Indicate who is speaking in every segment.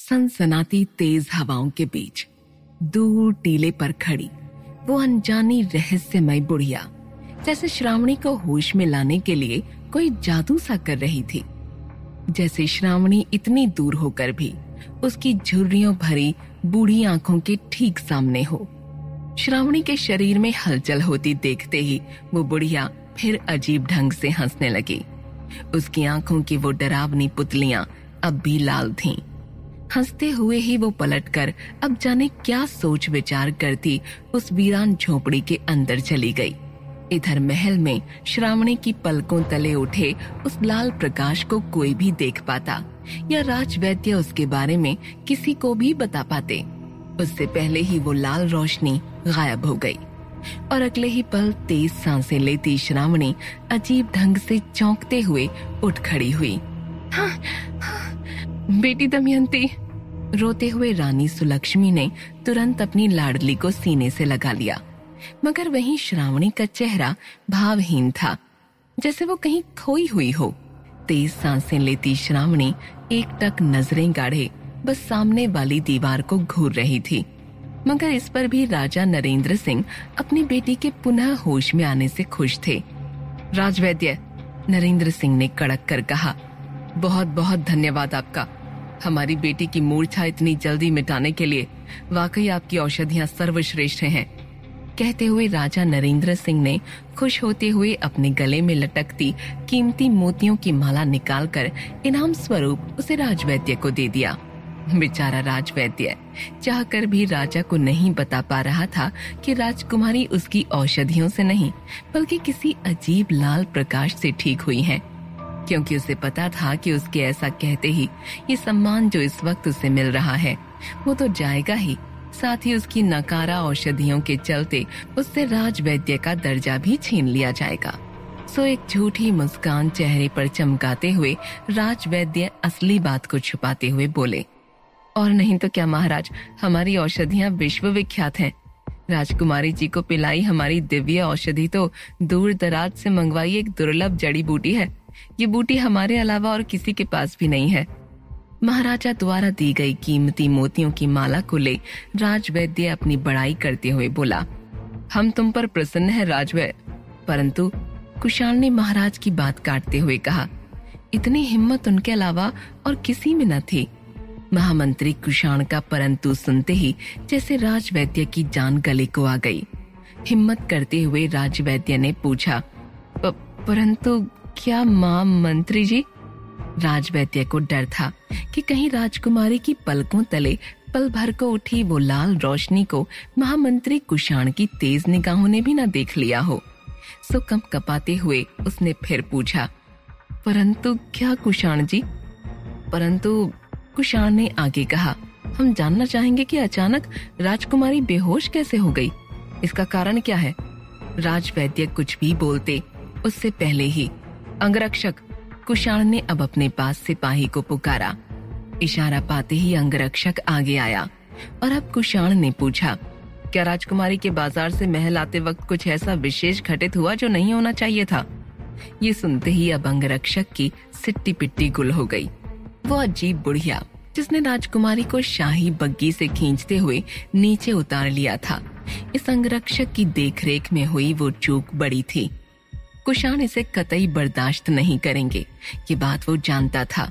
Speaker 1: सनसनाती तेज हवाओं के बीच दूर टीले पर खड़ी वो अनजानी रहस्यमय बुढ़िया जैसे श्रावणी को होश में लाने के लिए कोई जादू सा कर रही थी। जैसे श्रावणी इतनी दूर होकर भी उसकी झुर्रियों भरी बूढ़ी आंखों के ठीक सामने हो। श्रावणी के शरीर में हलचल होती देखते ही वो बुढ़िया फिर अजीब ढंग से हंसने लगी। उसकी आंखों की वो डरावनी पुतलियां अब भी लाल थीं। हंसते हुए ही वो पलटकर अब जाने क्या सोच विचार करती उस वीरान झोपड़ी के अंदर चली गई। इधर महल में श्रावणी की पलकों तले उठे उस लाल प्रकाश को कोई भी देख पाता या राजवैद्य उसके बारे में किसी को भी बता पाते। उससे पहले ही वो लाल रोशनी गायब हो गई और अगले ही पल तेज सांसें लेती श्रावणी अजीब ढंग से चौंकते हुए उठ खड़ी हुई। हाँ, हाँ, बेटी दमयंती। रोते हुए रानी सुलक्ष्मी ने तुरंत अपनी लाडली को सीने से लगा लिया, मगर वहीं श्रावणी का चेहरा भावहीन था, जैसे वो कहीं खोई हुई हो। तेज सांसें लेती श्रावणी एकटक नजरें गाढ़े बस सामने वाली दीवार को घूर रही थी, मगर इस पर भी राजा नरेंद्र सिंह अपनी बेटी के पुनः होश में आने से खुश थे। राजवैद्य, नरेंद्र सिंह ने कड़क कर कहा, बहुत बहुत धन्यवाद आपका हमारी बेटी की मूर्छा इतनी जल्दी मिटाने के लिए। वाकई आपकी औषधियां सर्वश्रेष्ठ हैं। कहते हुए राजा नरेंद्र सिंह ने खुश होते हुए अपने गले में लटकती कीमती मोतियों की माला निकालकर इनाम स्वरूप उसे राजवैद्य को दे दिया। बेचारा राजवैद्य चाहकर भी राजा को नहीं बता पा रहा था कि राजकुमारी उसकी औषधियों से नहीं बल्कि किसी अजीब लाल प्रकाश से ठीक हुई है, क्योंकि उसे पता था कि उसके ऐसा कहते ही ये सम्मान जो इस वक्त उसे मिल रहा है वो तो जाएगा ही, साथ ही उसकी नकारा औषधियों के चलते उससे राजवैद्य का दर्जा भी छीन लिया जाएगा। सो एक झूठी मुस्कान चेहरे पर चमकाते हुए राजवैद्य असली बात को छुपाते हुए बोले, और नहीं तो क्या महाराज, हमारी औषधियां विश्व विख्यात हैं। राजकुमारी जी को पिलाई हमारी दिव्य औषधि तो दूर दराज से मंगवाई एक दुर्लभ जड़ी बूटी है। ये बूटी हमारे अलावा और किसी के पास भी नहीं है। महाराजा द्वारा दी गई कीमती मोतियों की माला को ले राजवैद्य अपनी बड़ाई करते हुए बोला, हम तुम पर प्रसन्न है राजवैद्य। परंतु कुशाण ने महाराज की बात काटते हुए कहा, इतनी हिम्मत उनके अलावा और किसी में न थी। महामंत्री कुशाण का परंतु सुनते ही जैसे राजवैद्य की जान गले को आ गई। हिम्मत करते हुए राजवैद्य ने पूछा, परंतु क्या मां मंत्री जी? राजवैद्य को डर था कि कहीं राजकुमारी की पलकों तले पल भर को उठी वो लाल रोशनी को महामंत्री कुशाण की तेज निगाहों ने भी न देख लिया हो। सो कपाते हुए उसने फिर पूछा, परंतु क्या कुशाण जी? परंतु कुशाण ने आगे कहा, हम जानना चाहेंगे कि अचानक राजकुमारी बेहोश कैसे हो गई, इसका कारण क्या है? राजवैद्य कुछ भी बोलते उससे पहले ही अंगरक्षक, कुशाण ने अब अपने पास सिपाही को पुकारा। इशारा पाते ही अंगरक्षक आगे आया और अब कुशाण ने पूछा, क्या राजकुमारी के बाजार से महल आते वक्त कुछ ऐसा विशेष घटित हुआ जो नहीं होना चाहिए था? ये सुनते ही अब अंगरक्षक की सिट्टी पिट्टी गुल हो गई। वो अजीब बुढ़िया जिसने राजकुमारी को शाही बग्गी से खींचते हुए नीचे उतार लिया था, इस अंगरक्षक की देखरेख में हुई वो चूक बड़ी थी। कुशाण इसे कतई बर्दाश्त नहीं करेंगे, ये बात वो जानता था।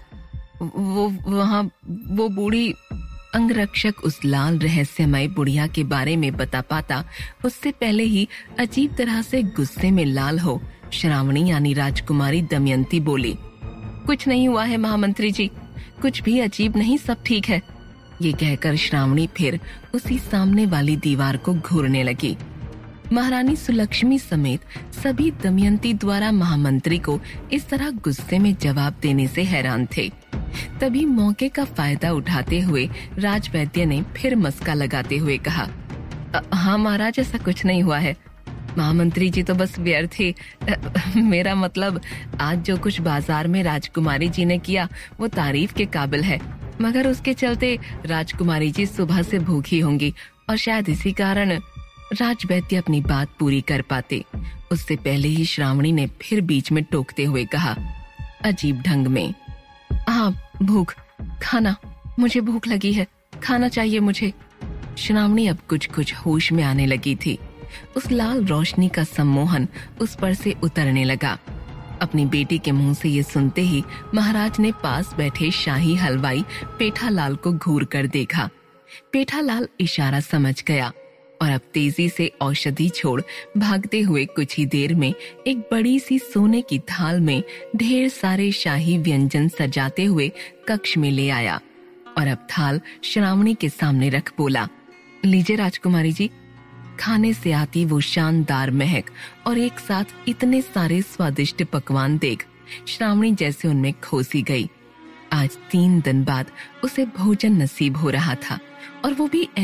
Speaker 1: वो बूढ़ी, अंगरक्षक उस लाल रहस्यमय बुढ़िया के बारे में बता पाता उससे पहले ही अजीब तरह से गुस्से में लाल हो श्रावणी यानी राजकुमारी दमयंती बोली, कुछ नहीं हुआ है महामंत्री जी, कुछ भी अजीब नहीं, सब ठीक है। ये कहकर श्रावणी फिर उसी सामने वाली दीवार को घूरने लगी। महारानी सुलक्ष्मी समेत सभी दमयंती द्वारा महामंत्री को इस तरह गुस्से में जवाब देने से हैरान थे। तभी मौके का फायदा उठाते हुए राजवैद्य ने फिर मस्का लगाते हुए कहा, हाँ महाराज, ऐसा कुछ नहीं हुआ है। महामंत्री जी तो बस व्यर्थ ही, मेरा मतलब आज जो कुछ बाजार में राजकुमारी जी ने किया वो तारीफ के काबिल है, मगर उसके चलते राजकुमारी जी सुबह से भूखी होंगी और शायद इसी कारण। राजवैद्य अपनी बात पूरी कर पाते उससे पहले ही श्रावणी ने फिर बीच में टोकते हुए कहा अजीब ढंग में, हाँ भूख, खाना, मुझे भूख लगी है, खाना चाहिए मुझे। श्रावणी अब कुछ कुछ होश में आने लगी थी। उस लाल रोशनी का सम्मोहन उस पर से उतरने लगा। अपनी बेटी के मुंह से ये सुनते ही महाराज ने पास बैठे शाही हलवाई पेठालाल को घूर कर देखा। पेठालाल इशारा समझ गया और अब तेजी से औषधि छोड़ भागते हुए कुछ ही देर में एक बड़ी सी सोने की थाल में ढेर सारे शाही व्यंजन सजाते हुए कक्ष में ले आया और अब थाल श्रावणी के सामने रख बोला, लीजिए राजकुमारी जी। खाने से आती वो शानदार महक और एक साथ इतने सारे स्वादिष्ट पकवान देख श्रावणी जैसे उनमें खोसी गई। आज 3 दिन बाद उसे भोजन नसीब हो रहा था और वो भी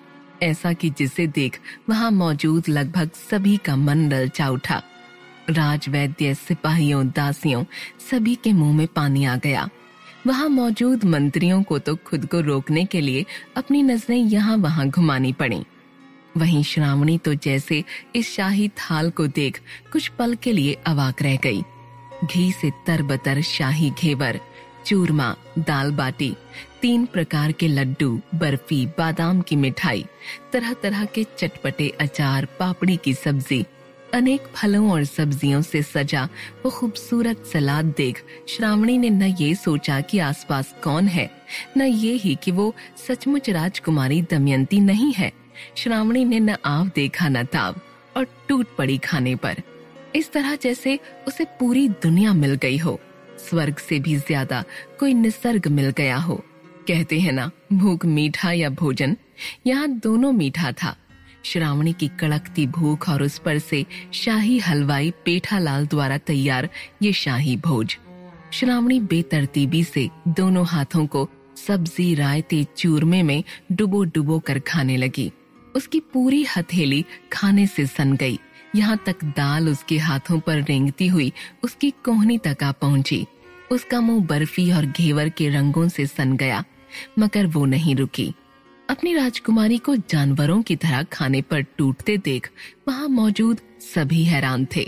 Speaker 1: ऐसा कि जिसे देख वहां मौजूद लगभग सभी का मन ललचा उठा। राजवैद्य, सिपाहियों, दासियों सभी के मुंह में पानी आ गया। वहां मौजूद मंत्रियों को तो खुद को रोकने के लिए अपनी नजरें यहाँ वहां घुमानी पड़ी। वहीं श्रावणी तो जैसे इस शाही थाल को देख कुछ पल के लिए अवाक रह गई। घी से तरबतर शाही घेवर, चूरमा, दाल बाटी, 3 प्रकार के लड्डू, बर्फी, बादाम की मिठाई, तरह तरह के चटपटे अचार, पापड़ी की सब्जी, अनेक फलों और सब्जियों से सजा वो खूबसूरत सलाद देख श्रावणी ने न ये सोचा कि आसपास कौन है, न ये ही कि वो सचमुच राजकुमारी दमयंती नहीं है। श्रावणी ने न आव देखा न ताव और टूट पड़ी खाने पर, इस तरह जैसे उसे पूरी दुनिया मिल गई हो, स्वर्ग से भी ज्यादा कोई निसर्ग मिल गया हो। कहते हैं ना, भूख मीठा या भोजन, यहाँ दोनों मीठा था। श्रावणी की कड़कती भूख और उस पर से शाही हलवाई पेठालाल द्वारा तैयार ये शाही भोज। श्रावणी बेतरतीबी से दोनों हाथों को सब्जी, रायते, चूरमे में डुबो डुबो कर खाने लगी। उसकी पूरी हथेली खाने से सन गई, यहाँ तक दाल उसके हाथों पर रेंगती हुई उसकी कोहनी तक आ पहुंची। उसका मुंह बर्फी और घेवर के रंगों से सन गया, मगर वो नहीं रुकी। अपनी राजकुमारी को जानवरों की तरह खाने पर टूटते देख वहां मौजूद सभी हैरान थे।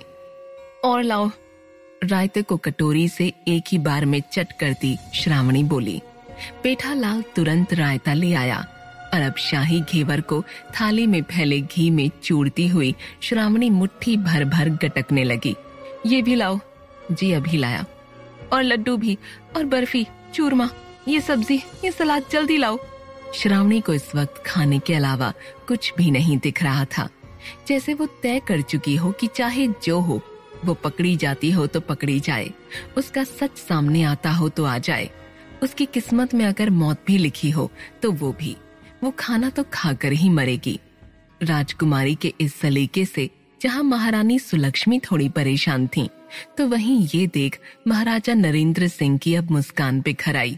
Speaker 1: और लाओ। रायते को कटोरी से एक ही बार में चट करती श्रावणी बोली। पेठालाल तुरंत रायता ले आया और अब शाही घेवर को थाली में फैले घी में चूरती हुई श्रावणी मुट्ठी भर भर गटकने लगी। ये भी लाओ। जी अभी लाया। और लड्डू भी, और बर्फी, चूरमा, ये सब्जी, ये सलाद, जल्दी लाओ। श्रावणी को इस वक्त खाने के अलावा कुछ भी नहीं दिख रहा था, जैसे वो तय कर चुकी हो कि चाहे जो हो, वो पकड़ी जाती हो तो पकड़ी जाए, उसका सच सामने आता हो तो आ जाए, उसकी किस्मत में अगर मौत भी लिखी हो तो वो भी, वो खाना तो खाकर ही मरेगी। राजकुमारी के इस सलीके से जहां महारानी सुलक्ष्मी थोड़ी परेशान थीं, तो वहीं ये देख महाराजा नरेंद्र सिंह की अब मुस्कान बिखर आई।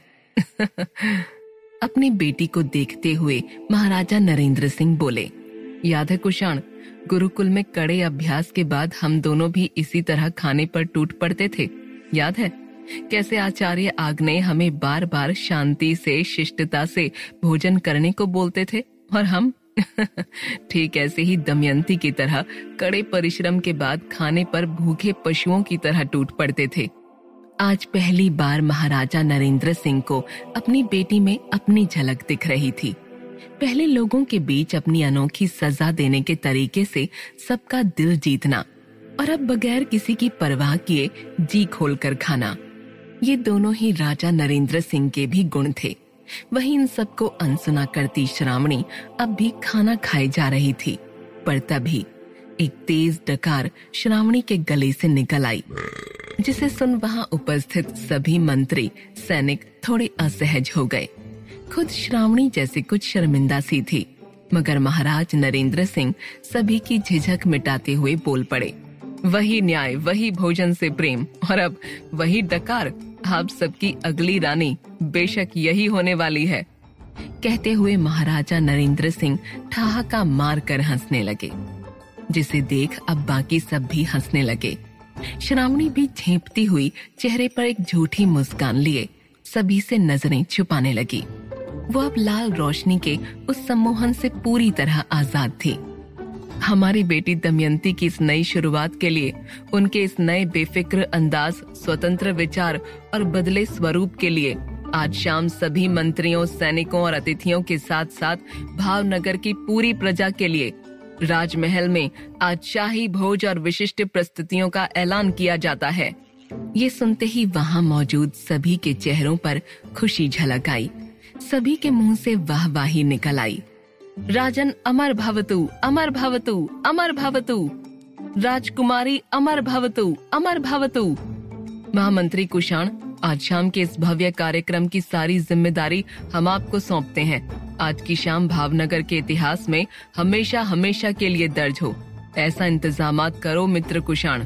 Speaker 1: अपनी बेटी को देखते हुए महाराजा नरेंद्र सिंह बोले, याद है कुषाण, गुरुकुल में कड़े अभ्यास के बाद हम दोनों भी इसी तरह खाने पर टूट पड़ते थे। याद है कैसे आचार्य आग्नेय हमें बार बार शांति से, शिष्टता से भोजन करने को बोलते थे और हम ठीक ऐसे ही दमयंती की तरह कड़े परिश्रम के बाद खाने पर भूखे पशुओं की तरह टूट पड़ते थे। आज पहली बार महाराजा नरेंद्र सिंह को अपनी बेटी में अपनी झलक दिख रही थी। पहले लोगों के बीच अपनी अनोखी सजा देने के तरीके से सबका दिल जीतना, और अब बगैर किसी की परवाह किए जी खोलकर खाना, ये दोनों ही राजा नरेंद्र सिंह के भी गुण थे। वहीं इन सबको अनसुना करती श्रावणी अब भी खाना खाए जा रही थी, पर तभी एक तेज डकार श्रावणी के गले से निकल आई, जिसे सुन वहां उपस्थित सभी मंत्री, सैनिक थोड़े असहज हो गए। खुद श्रावणी जैसे कुछ शर्मिंदा सी थी, मगर महाराज नरेंद्र सिंह सभी की झिझक मिटाते हुए बोल पड़े, वही न्याय, वही भोजन से प्रेम, और अब वही डकार, आप सबकी अगली रानी बेशक यही होने वाली है। कहते हुए महाराजा नरेंद्र सिंह ठहाका मार कर हंसने लगे, जिसे देख अब बाकी सब भी हंसने लगे। श्रावणी भी झेंपती हुई चेहरे पर एक झूठी मुस्कान लिए सभी से नजरें छुपाने लगी। वो अब लाल रोशनी के उस सम्मोहन से पूरी तरह आजाद थी। हमारी बेटी दमयंती की इस नई शुरुआत के लिए, उनके इस नए बेफिक्र अंदाज, स्वतंत्र विचार और बदले स्वरूप के लिए आज शाम सभी मंत्रियों, सैनिकों और अतिथियों के साथ साथ भावनगर की पूरी प्रजा के लिए राजमहल में आज शाही भोज और विशिष्ट प्रस्तुतियों का ऐलान किया जाता है। ये सुनते ही वहां मौजूद सभी के चेहरों पर खुशी झलक आई। सभी के मुंह से वाहवाही निकल आई। राजन अमर भवतु, अमर भवतु, अमर भवतु। राजकुमारी अमर भवतु, अमर भवतु। महामंत्री कुषाण, आज शाम के इस भव्य कार्यक्रम की सारी जिम्मेदारी हम आपको सौंपते हैं। आज की शाम भावनगर के इतिहास में हमेशा हमेशा के लिए दर्ज हो, ऐसा इंतजामात करो मित्र कुषाण।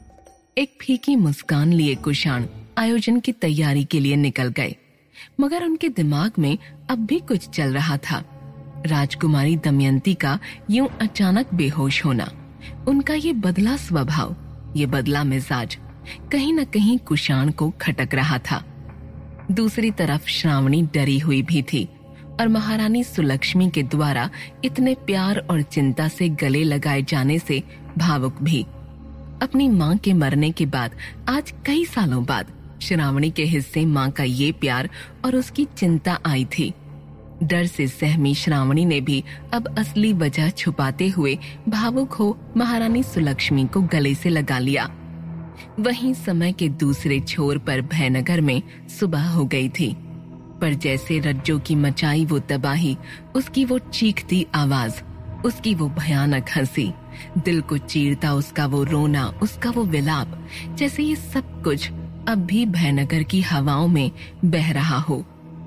Speaker 1: एक फीकी मुस्कान लिए कुषाण आयोजन की तैयारी के लिए निकल गए, मगर उनके दिमाग में अब भी कुछ चल रहा था। राजकुमारी दमयंती का यूं अचानक बेहोश होना, उनका ये बदला स्वभाव, ये बदला मिजाज कहीं न कहीं कुषाण को खटक रहा था। दूसरी तरफ श्रावणी डरी हुई भी थी और महारानी सुलक्ष्मी के द्वारा इतने प्यार और चिंता से गले लगाए जाने से भावुक भी। अपनी माँ के मरने के बाद आज कई सालों बाद श्रावणी के हिस्से माँ का ये प्यार और उसकी चिंता आई थी। डर से सहमी श्रावणी ने भी अब असली वजह छुपाते हुए भावुक हो महारानी सुलक्ष्मी को गले से लगा लिया। वहीं समय के दूसरे छोर पर भयनगर में सुबह हो गई थी, पर जैसे रज्जों की मचाई वो तबाही, उसकी वो चीखती आवाज, उसकी वो भयानक हंसी, दिल को चीरता उसका वो रोना, उसका वो विलाप, जैसे ये सब कुछ अब भी भयनगर की हवाओं में बह रहा हो।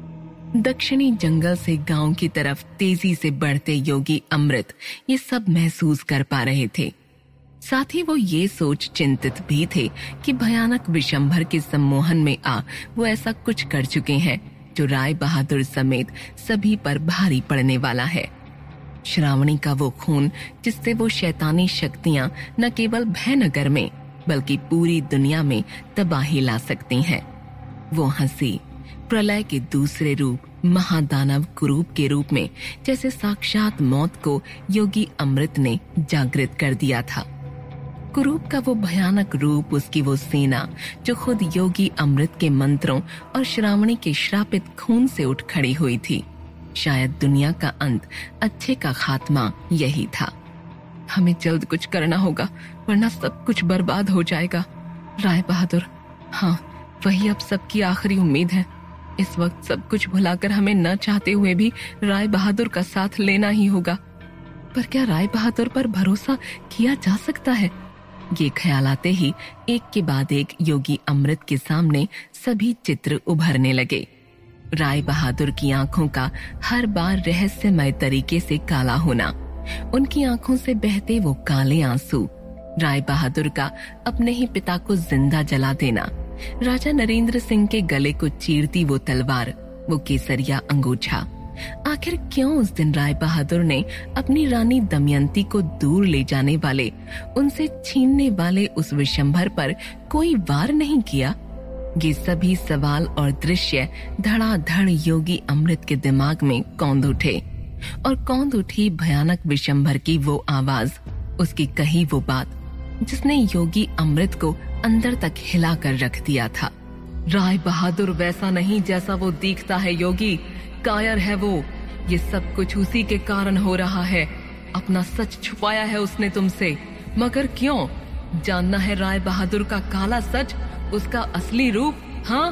Speaker 1: दक्षिणी जंगल से गांव की तरफ तेजी से बढ़ते योगी अमृत ये सब महसूस कर पा रहे थे। साथ ही वो ये सोच चिंतित भी थे कि भयानक विशंभर के सम्मोहन में आ वो ऐसा कुछ कर चुके हैं जो राय बहादुर समेत सभी पर भारी पड़ने वाला है। श्रावणी का वो खून जिससे वो शैतानी शक्तियां न केवल भयनगर में बल्कि पूरी दुनिया में तबाही ला सकती हैं। वो हंसी प्रलय के दूसरे रूप महादानव कुरूप के रूप में जैसे साक्षात मौत को योगी अमृत ने जागृत कर दिया था। कुरूप का वो भयानक रूप, उसकी वो सेना जो खुद योगी अमृत के मंत्रों और श्रावणी के श्रापित खून से उठ खड़ी हुई थी। शायद दुनिया का अंत, अच्छे का खात्मा यही था। हमें जल्द कुछ करना होगा वरना सब कुछ बर्बाद हो जाएगा। राय बहादुर, हाँ वही अब सबकी आखिरी उम्मीद है। इस वक्त सब कुछ भुलाकर हमें न चाहते हुए भी राय बहादुर का साथ लेना ही होगा। पर क्या राय बहादुर पर भरोसा किया जा सकता है? ये ख्याल आते ही एक के बाद एक योगी अमृत के सामने सभी चित्र उभरने लगे। राय बहादुर की आंखों का हर बार रहस्यमय तरीके से काला होना, उनकी आंखों से बहते वो काले आंसू, राय बहादुर का अपने ही पिता को जिंदा जला देना, राजा नरेंद्र सिंह के गले को चीरती वो तलवार, वो केसरिया अंगूठा। आखिर क्यों उस दिन राय बहादुर ने अपनी रानी दमयंती को दूर ले जाने वाले, उनसे छीनने वाले उस विशंभर पर कोई वार नहीं किया? ये सभी सवाल और दृश्य धड़ाधड़ योगी अमृत के दिमाग में कौंध उठे और कौंध उठी भयानक विशंभर की वो आवाज, उसकी कही वो बात जिसने योगी अमृत को अंदर तक हिला कर रख दिया था। राय बहादुर वैसा नहीं जैसा वो दिखता है योगी, कायर है वो। ये सब कुछ उसी के कारण हो रहा है। अपना सच छुपाया है उसने तुमसे, मगर क्यों? जानना है राय बहादुर का काला सच, उसका असली रूप? हाँ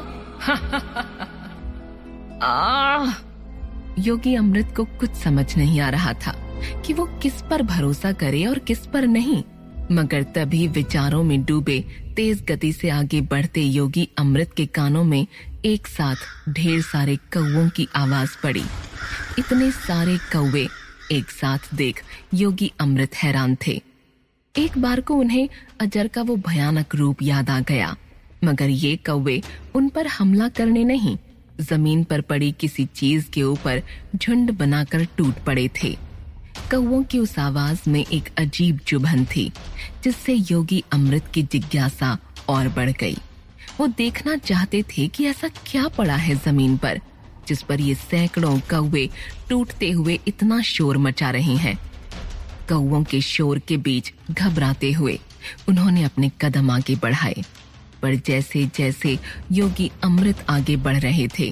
Speaker 1: योगी अमृत को कुछ समझ नहीं आ रहा था कि वो किस पर भरोसा करे और किस पर नहीं, मगर तभी विचारों में डूबे तेज गति से आगे बढ़ते योगी अमृत के कानों में एक साथ ढेर सारे कौवों की आवाज पड़ी। इतने सारे कौवे एक साथ देख योगी अमृत हैरान थे। एक बार को उन्हें अजर का वो भयानक रूप याद आ गया, मगर ये कौवे उन पर हमला करने नहीं, जमीन पर पड़ी किसी चीज के ऊपर झुंड बनाकर टूट पड़े थे। कौवों की उस आवाज में एक अजीब चुभन थी जिससे योगी अमृत की जिज्ञासा और बढ़ गई। वो देखना चाहते थे कि ऐसा क्या पड़ा है जमीन पर जिस पर ये सैकड़ों कौवे टूटते हुए इतना शोर मचा रहे हैं। कौवों के शोर के बीच घबराते हुए उन्होंने अपने कदम आगे बढ़ाए, पर जैसे जैसे योगी अमृत आगे बढ़ रहे थे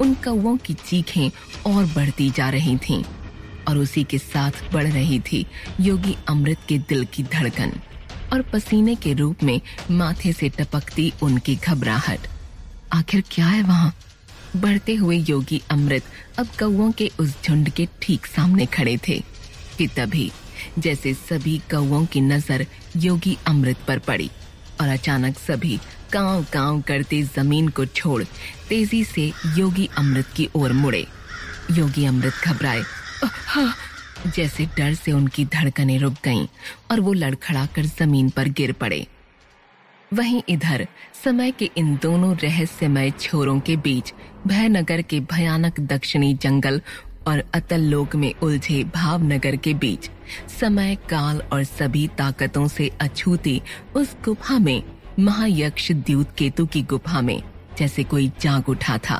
Speaker 1: उन कौवों की चीखें और बढ़ती जा रही थीं और उसी के साथ बढ़ रही थी योगी अमृत के दिल की धड़कन और पसीने के रूप में माथे से टपकती उनकी घबराहट। आखिर क्या है वहां? बढ़ते हुए योगी अमृत अब कौवों के उस झुंड के ठीक सामने खड़े थे कि तभी जैसे सभी कौवों की नजर योगी अमृत पर पड़ी और अचानक सभी कांव कांव करते जमीन को छोड़ तेजी से योगी अमृत की ओर मुड़े। योगी अमृत घबराए, जैसे डर से उनकी धड़कनें रुक गईं और वो लड़खड़ाकर जमीन पर गिर पड़े। वहीं इधर समय के इन दोनों रहस्यमय छोरों के बीच भयनगर के भयानक दक्षिणी जंगल और अतल लोक में उलझे भावनगर के बीच समय, काल और सभी ताकतों से अछूती उस गुफा में, महायक्ष द्यूत केतु की गुफा में, जैसे कोई जाग उठा था।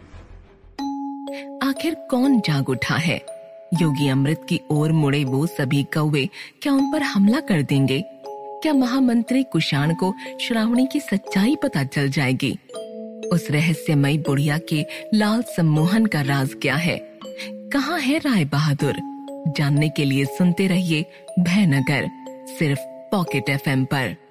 Speaker 1: आखिर कौन जाग उठा है? योगी अमृत की ओर मुड़े वो सभी कौवे क्या उन पर हमला कर देंगे? क्या महामंत्री कुषाण को श्रावणी की सच्चाई पता चल जाएगी? उस रहस्यमयी बुढ़िया के लाल सम्मोहन का राज क्या है? कहाँ है राय बहादुर? जानने के लिए सुनते रहिए भयनगर, सिर्फ पॉकेट FM पर।